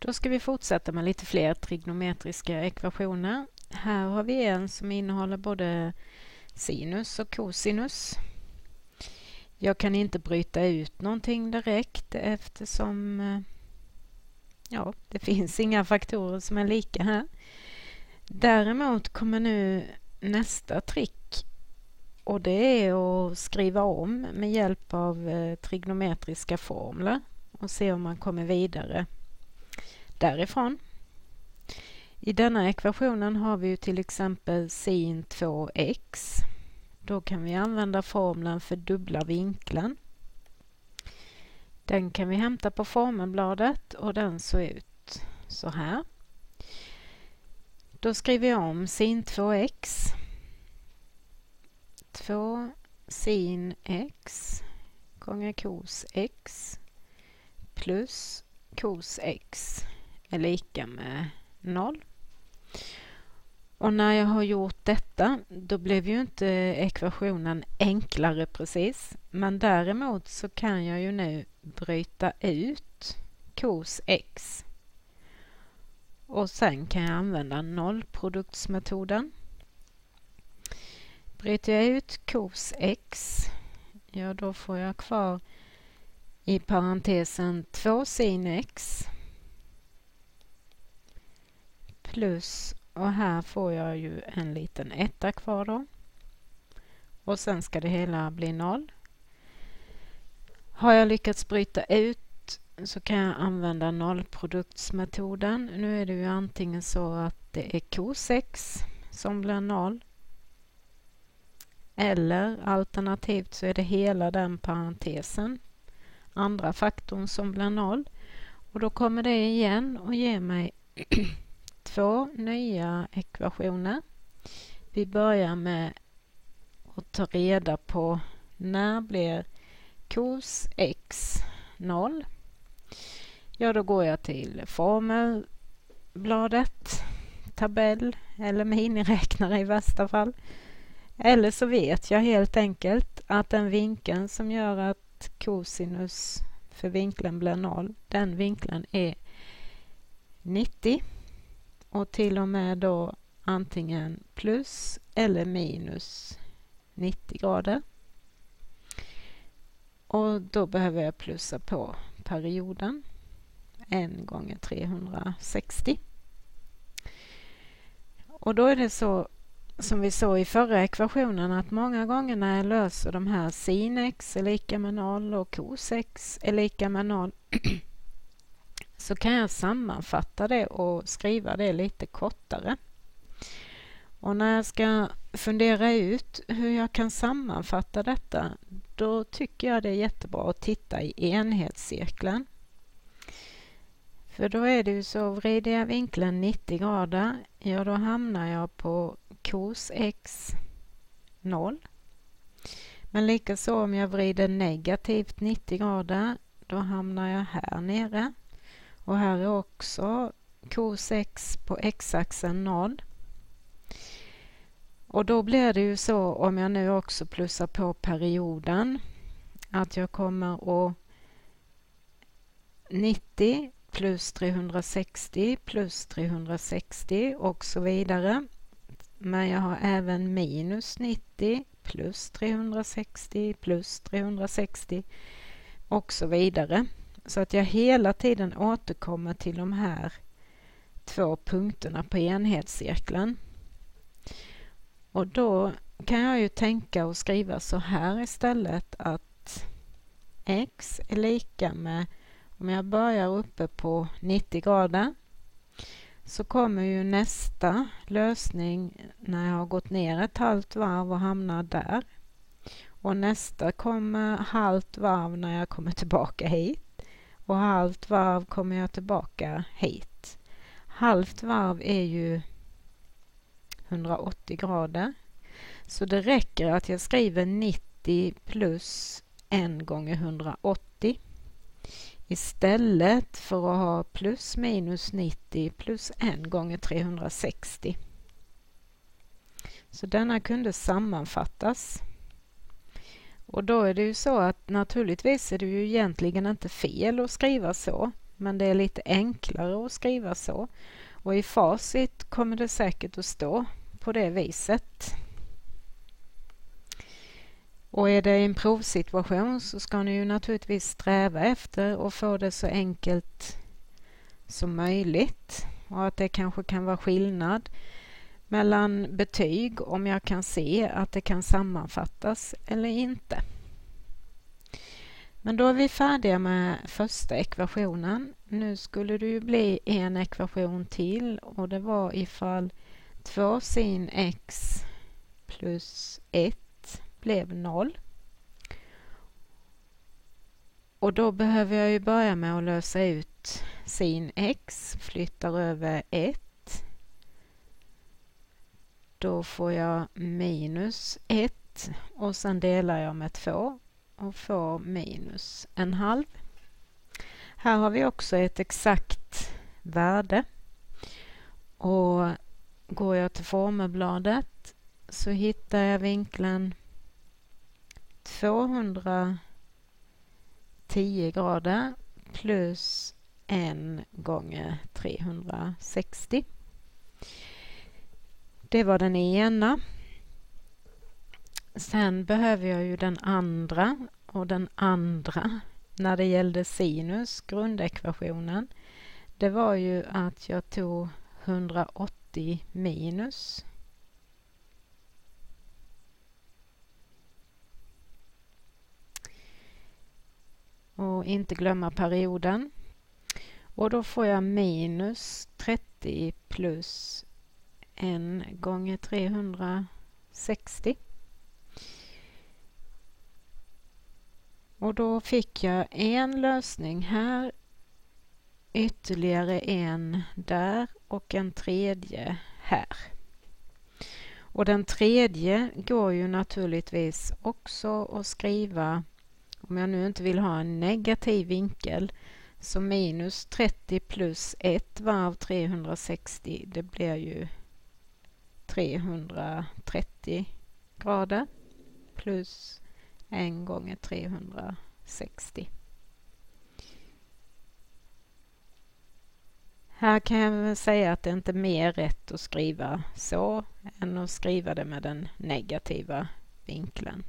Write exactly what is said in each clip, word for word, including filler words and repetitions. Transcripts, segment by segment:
Då ska vi fortsätta med lite fler trigonometriska ekvationer. Här har vi en som innehåller både sinus och cosinus. Jag kan inte bryta ut någonting direkt eftersom ja, det finns inga faktorer som är lika här. Däremot kommer nu nästa trick, och det är att skriva om med hjälp av eh, trigonometriska formler och se om man kommer vidare därifrån. I denna ekvationen har vi ju till exempel sin två x. Då kan vi använda formeln för dubbla vinkeln. Den kan vi hämta på formelbladet och den ser ut så här. Då skriver jag om sin två x. två sin x gånger cos x plus cos x är lika med noll. Och när jag har gjort detta, då blev ju inte ekvationen enklare precis. Men däremot så kan jag ju nu bryta ut cos x. Och sen kan jag använda nollproduktsmetoden. Bryter jag ut cos x, ja då får jag kvar i parentesen två sin x plus, och här får jag ju en liten etta kvar då. Och sen ska det hela bli noll. Har jag lyckats bryta ut så kan jag använda nollproduktsmetoden. Nu är det ju antingen så att det är cos x som blir noll. Eller alternativt så är det hela den parentesen, andra faktorn, som blir noll. Och då kommer det igen och ger mig två nya ekvationer. Vi börjar med att ta reda på när blir cos x noll. Ja, då går jag till formelbladet, tabell eller miniräknare i värsta fall. Eller så vet jag helt enkelt att den vinkeln som gör att cosinus för vinkeln blir noll, den vinkeln är nittio. Och till och med då antingen plus eller minus nittio grader. Och då behöver jag plussa på perioden. en gånger trehundrasextio. Och då är det så som vi såg i förra ekvationen, att många gånger när jag löser de här sin x är lika med noll och cos x är lika med noll så kan jag sammanfatta det och skriva det lite kortare. Och när jag ska fundera ut hur jag kan sammanfatta detta, då tycker jag det är jättebra att titta i enhetscirkeln. För då är det ju så, vrider jag vinkeln nittio grader, ja då hamnar jag på cos x noll. Men likaså om jag vrider negativt nittio grader, då hamnar jag här nere. Och här är också cos x på x-axeln noll. Och då blir det ju så, om jag nu också plussar på perioden, att jag kommer att nittio plus trehundrasextio plus trehundrasextio och så vidare. Men jag har även minus nittio plus trehundrasextio plus trehundrasextio och så vidare. Så att jag hela tiden återkommer till de här två punkterna på enhetscirkeln. Och då kan jag ju tänka och skriva så här istället, att x är lika med, om jag börjar uppe på nittio grader, så kommer ju nästa lösning när jag har gått ner ett halvt varv och hamnar där. Och nästa kommer halvt varv när jag kommer tillbaka hit. Och halvt varv kommer jag tillbaka hit. Halvt varv är ju hundraåttio grader. Så det räcker att jag skriver nittio plus en gånger hundraåttio. Istället för att ha plus minus nittio plus en gånger trehundrasextio. Så denna kunde sammanfattas. Och då är det ju så att naturligtvis är det ju egentligen inte fel att skriva så. men det är lite enklare att skriva så. Och i facit kommer det säkert att stå på det viset. Och är det en provsituation så ska ni ju naturligtvis sträva efter att få det så enkelt som möjligt. Och att det kanske kan vara skillnad mellan betyg om jag kan se att det kan sammanfattas eller inte. Men då är vi färdiga med första ekvationen. Nu skulle det ju bli en ekvation till och det var ifall två sin x plus ett blev noll. Och då behöver jag ju börja med att lösa ut sin x, flyttar över ett. Då får jag minus ett och sen delar jag med två och får minus en halv. Här har vi också ett exakt värde. Och går jag till formelbladet så hittar jag vinkeln tvåhundratio grader plus en gånger trehundrasextio. Det var den ena. Sen behöver jag ju den andra, och den andra när det gällde sinus, grundekvationen, det var ju att jag tog hundraåttio minus och inte glömma perioden. Och då får jag minus trettio plus en gånger trehundrasextio. Och då fick jag en lösning här, ytterligare en där och en tredje här. Och den tredje går ju naturligtvis också att skriva, om jag nu inte vill ha en negativ vinkel, så minus trettio plus ett varv trehundrasextio, det blir ju trehundratrettio grader plus en gånger trehundrasextio. Här kan jag väl säga att det inte är mer rätt att skriva så än att skriva det med den negativa vinkeln.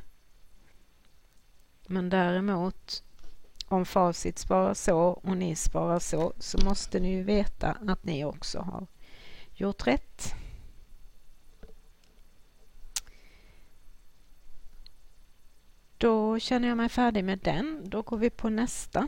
Men däremot, om facit sparar så och ni sparar så, så måste ni ju veta att ni också har gjort rätt. Då känner jag mig färdig med den. Då går vi på nästa.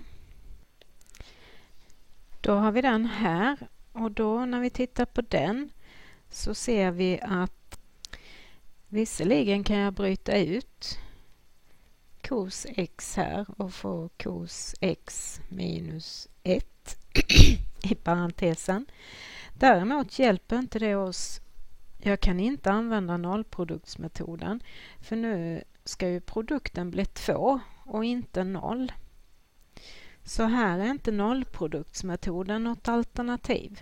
Då har vi den här, och då när vi tittar på den så ser vi att visserligen kan jag bryta ut cos x här och få cos x minus ett i parentesen. Däremot hjälper inte det oss. Jag kan inte använda nollproduktsmetoden, för nu ska ju produkten bli två och inte noll. Så här är inte nollproduktsmetoden något alternativ.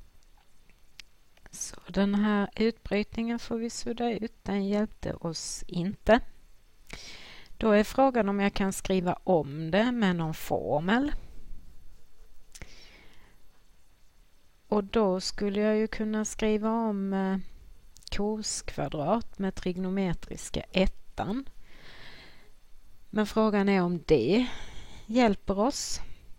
Så den här utbrytningen får vi sudda ut, den hjälpte oss inte. Då är frågan om jag kan skriva om det med någon formel. Och då skulle jag ju kunna skriva om eh, cos kvadrat med trigonometriska ettan. Men frågan är om det hjälper oss.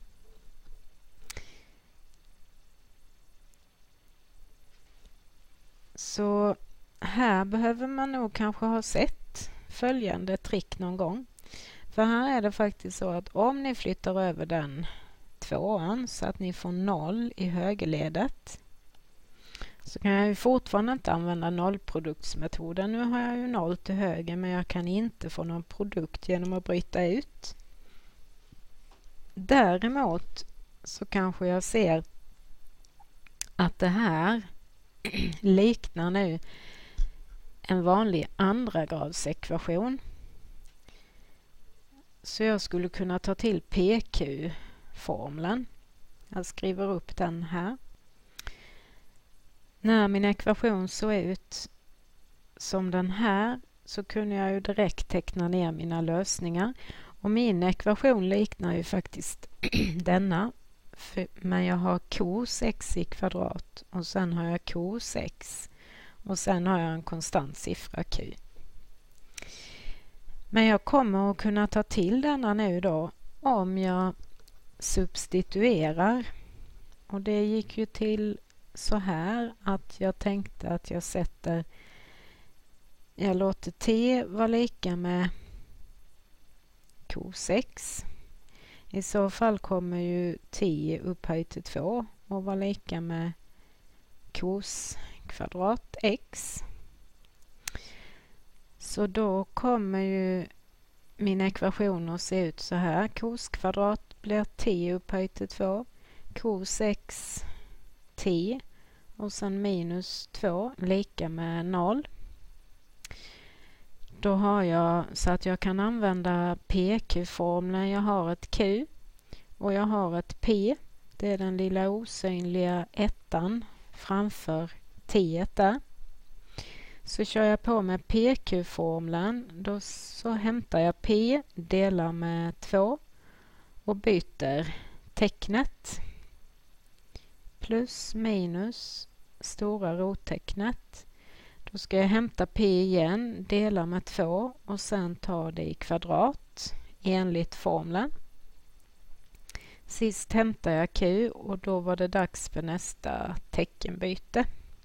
Så här behöver man nog kanske ha sett följande trick någon gång. För här är det faktiskt så att om ni flyttar över den tvåan så att ni får noll i högerledet, så kan jag ju fortfarande inte använda nollproduktsmetoden. Nu har jag ju noll till höger, men jag kan inte få någon produkt genom att bryta ut. Däremot så kanske jag ser att det här liknar nu en vanlig andra grads ekvation. Så jag skulle kunna ta till P Q-formeln. Jag skriver upp den här. När min ekvation såg ut som den här så kunde jag ju direkt teckna ner mina lösningar. Och min ekvation liknar ju faktiskt denna. för, men jag har cos x i kvadrat och sen har jag cos x och sen har jag en konstant siffra q. Men jag kommer att kunna ta till denna nu då om jag substituerar. Och det gick ju till så här att jag tänkte att jag sätter, jag låter t vara lika med cos x. I så fall kommer ju t upphöjt till två och vara lika med cos kvadrat x. Så då kommer ju min ekvation att se ut så här. Cos kvadrat blir t upphöjt till två. Cos x t och sen minus två lika med noll. Då har jag så att jag kan använda P Q-formeln. Jag har ett Q och jag har ett P. Det är den lilla osynliga ettan framför t där. Så kör jag på med P Q-formeln. Då så hämtar jag P, delar med två och byter tecknet. Plus minus stora rottecknet. Då ska jag hämta P igen, dela med två och sen ta det i kvadrat enligt formeln. Sist hämtar jag Q och då var det dags för nästa teckenbyte.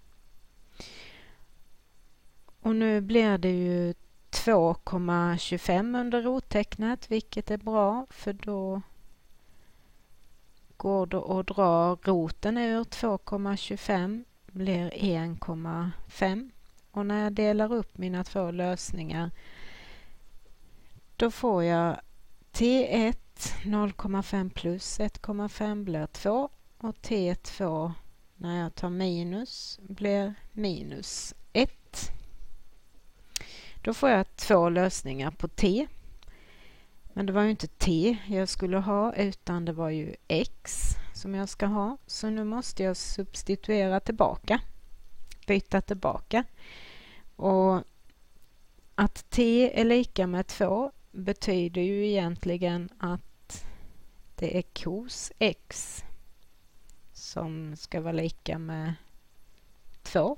Och nu blir det ju två komma tjugofem under rottecknet, vilket är bra för då går det att dra roten ur två komma tjugofem blir en komma fem. Och när jag delar upp mina två lösningar då får jag T ett noll komma fem plus ett komma fem blir två och T två när jag tar minus blir minus ett. Då får jag två lösningar på T. Men det var ju inte T jag skulle ha utan det var ju X som jag ska ha. Så nu måste jag substituera tillbaka. Byta tillbaka. Och att T är lika med två betyder ju egentligen att det är cos X som ska vara lika med två.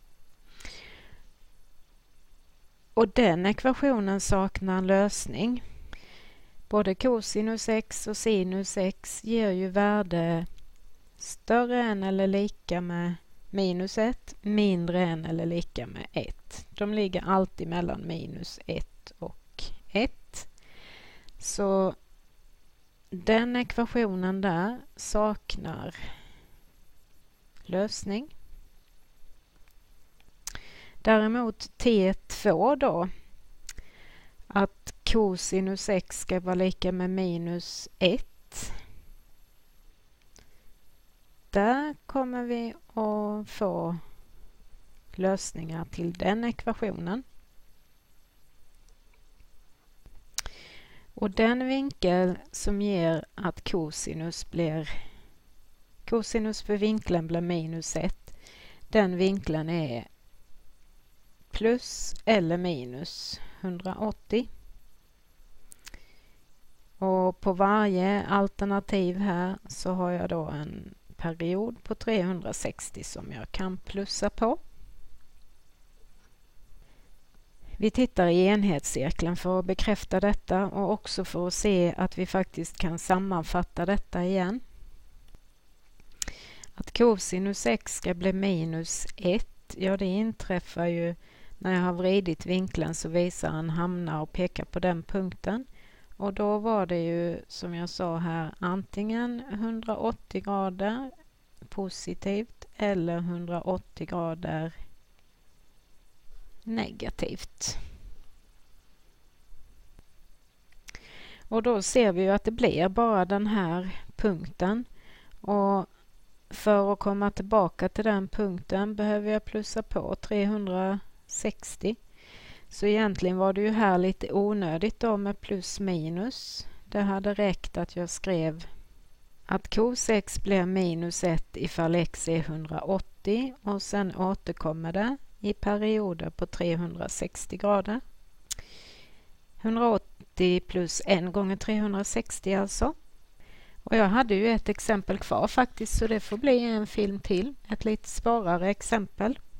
Och den ekvationen saknar en lösning. Både cosinus x och sinus x ger ju värde större än eller lika med minus ett, mindre än eller lika med ett. De ligger alltid mellan minus ett och ett. Så den ekvationen där saknar lösning. Däremot T två då, att cosinus x ska vara lika med minus ett. Där kommer vi att få lösningar till den ekvationen. Och den vinkel som ger att cosinus blir cosinus för vinkeln blir minus ett. Den vinkeln är plus eller minus hundraåttio. Och på varje alternativ här så har jag då en period på trehundrasextio som jag kan plussa på. Vi tittar i enhetscirkeln för att bekräfta detta och också för att se att vi faktiskt kan sammanfatta detta igen. Att cosinus x ska bli minus ett, ja det inträffar ju när jag har vridit vinkeln så visar han hamnar och pekar på den punkten. Och då var det ju som jag sa här antingen hundraåttio grader positivt eller hundraåttio grader negativt. Och då ser vi ju att det blir bara den här punkten. Och för att komma tillbaka till den punkten behöver jag plussa på trehundrasextio. Så egentligen var det ju här lite onödigt då med plus minus. Det hade räckt att jag skrev att cos x blir minus ett ifall x är hundraåttio och sen återkommer det i perioder på trehundrasextio grader. hundraåttio plus en gånger trehundrasextio alltså. Och jag hade ju ett exempel kvar faktiskt, så det får bli en film till. Ett lite svårare exempel.